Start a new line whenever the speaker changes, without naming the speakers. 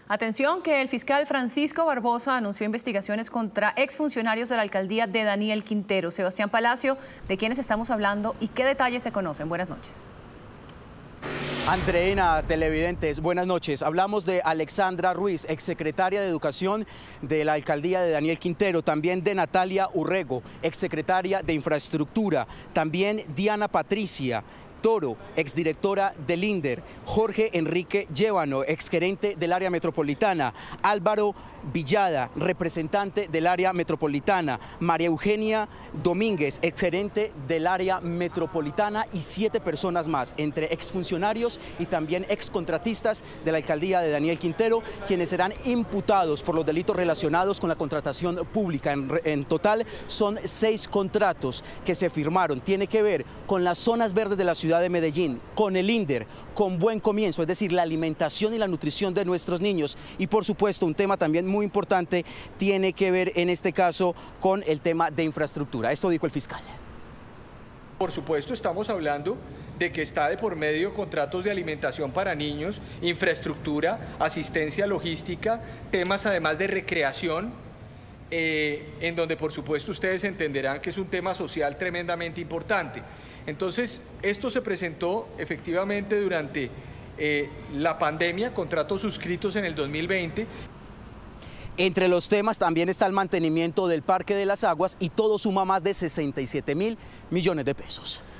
Atención que el fiscal Francisco Barbosa anunció investigaciones contra exfuncionarios de la alcaldía de Daniel Quintero. Sebastián Palacio, ¿de quiénes estamos hablando y qué detalles se conocen? Buenas noches.
Andreina, televidentes, buenas noches. Hablamos de Alexandra Ruiz, exsecretaria de Educación de la alcaldía de Daniel Quintero, también de Natalia Urrego, exsecretaria de Infraestructura, también Diana Patricia Toro, exdirectora del INDER, Jorge Enrique Llévano, exgerente del área metropolitana, Álvaro Villada, representante del área metropolitana, María Eugenia Domínguez, exgerente del área metropolitana y 7 personas más, entre exfuncionarios y también excontratistas de la alcaldía de Daniel Quintero, quienes serán imputados por los delitos relacionados con la contratación pública. En total son 6 contratos que se firmaron. Tiene que ver con las zonas verdes de la ciudad de Medellín, con el INDER, con Buen Comienzo, es decir, la alimentación y la nutrición de nuestros niños. Y por supuesto, un tema también muy importante tiene que ver en este caso con el tema de infraestructura. Esto dijo el fiscal.
Por supuesto, estamos hablando de que está de por medio contratos de alimentación para niños, infraestructura, asistencia logística, temas además de recreación, en donde por supuesto ustedes entenderán que es un tema social tremendamente importante. Entonces, esto se presentó efectivamente durante la pandemia, contratos suscritos en el 2020.
Entre los temas también está el mantenimiento del Parque de las Aguas y todo suma más de 67.000 millones de pesos.